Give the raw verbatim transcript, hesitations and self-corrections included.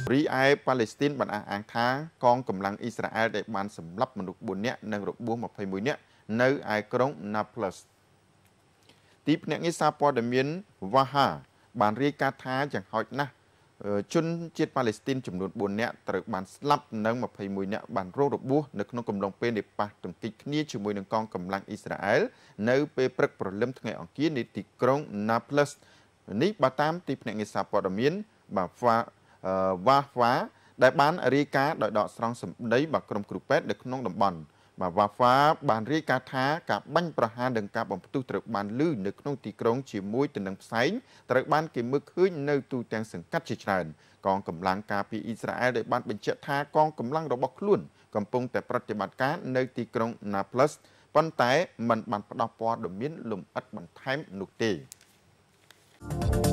រីឯប៉ាឡេស្ទីនបានអះអាងថាកងកម្លាំងអ៊ីស្រាអែលដែលបានសម្លាប់មនុស្សbốnនាក់និងរបួសtwenty-oneនាក់នៅឯក្រុង Nablus ទីភ្នាក់ងារសារព័ត៌មាន Waha បានរាយការណ៍ថាយ៉ាងហោចណាស់ជនជាតិប៉ាឡេស្ទីនចំនួនfourនាក់ត្រូវបានស្លាប់និងtwenty-oneនាក់បានរងរបួសនៅក្នុងកំឡុងពេលនៃប៉ះទង្គិចគ្នាជាមួយនឹងកងកម្លាំងអ៊ីស្រាអែលនៅពេលព្រឹកព្រលឹមថ្ងៃអង្គារនៅទីក្រុង Nablus នេះបើតាមទីភ្នាក់ងារសារព័ត៌មានបាទវ៉ាហ្វាដែលបានរាយការណ៍ដោយដកស្រង់សម្ដីបាទក្រុមគ្រូពេទ្យនៅក្នុងតំបន់បាទវ៉ាហ្វាបានរាយការណ៍ថាការបាញ់ប្រហារនិងការបំផ្ទុះត្រូវបានលឺនៅក្នុងទីក្រុងជាមួយទៅនឹងផ្សែងត្រូវបានគេមើលឃើញនៅទូទាំងសង្កាត់ជាច្រើនកងកម្លាំងការពារអ៊ីស្រាអែលได้បានបញ្ជាក់ថាកងកម្លាំងរបស់ខ្លួនកំពុងតែប្រតិបត្តិការនៅទីក្រុង Nablus ប៉ុន្តែมันបានផ្ដោតព័ត៌មានលម្អិតបន្ថែមនោះទេ